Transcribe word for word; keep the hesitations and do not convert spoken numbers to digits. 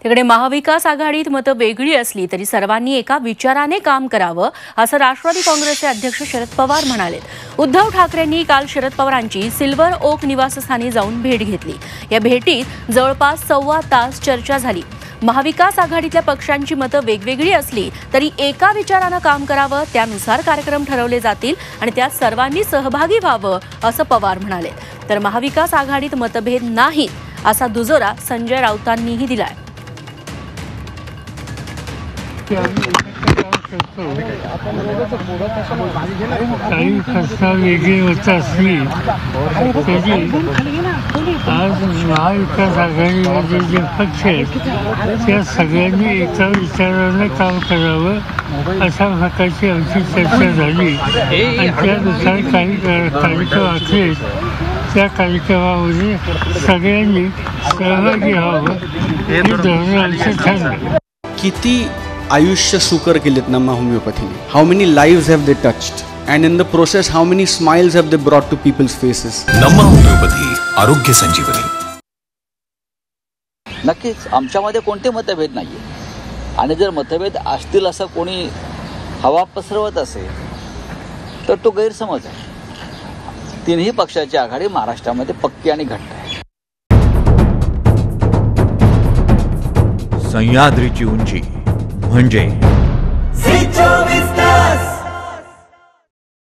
तिकडे महाविकास आघाडीत मतं वेगळी असली तरी सर्वांनी एका विचाराने काम करावं असं राष्ट्रवादी काँग्रेसचे अध्यक्ष शरद पवार म्हणाले। उद्धव ठाकरेंनी काल शरद पवारांची सिल्वर ओक निवासस्थानी जाऊन भेट घेतली। या भेटीत जवळपास सव्वा तास चर्चा झाली। महाविकास आघाडीतल्या पक्षांची मतं वेगवेगळी असली तरी एका विचाराने काम करावं, त्यानुसार कार्यक्रम ठरवले जातील आणि त्यात सर्वांनी सहभागी व्हावं असं पवार म्हणाले। तर महाविकास आघाडीत मतभेद नाही असा दुजोरा संजय राऊतांनीही दिलाय। काही प्रश्न वेगळी होत असली तरी आज महाविकास आघाडीमध्ये जे पक्ष आहेत त्या सगळ्यांनी एका विचाराने काम करावं अशा प्रकारची आमची चर्चा झाली आणि त्यानुसार काही कार्यक्रम असले त्या कार्यक्रमामध्ये सगळ्यांनी सहभागी व्हावं हे धोरण आमचं ठरलं। किती आयुष्य सुकर केलेत नमा होमिओपॅथीने। How many lives have they touched and in the process how many smiles have they brought to people's faces. नमा होमिओपॅथी आरोग्य संजीवनी। नक्कीच आमच्यामध्ये कोणते मतभेद नाहीये आणि जर मतभेद असतील असं कोणी हवा पसरवत असेल तर तो गैरसमज आहे। तीनही पक्षाची आघाडी महाराष्ट्रामध्ये पक्की आणि घट्ट आहे। सह्याद्रीची उंची म्हणजे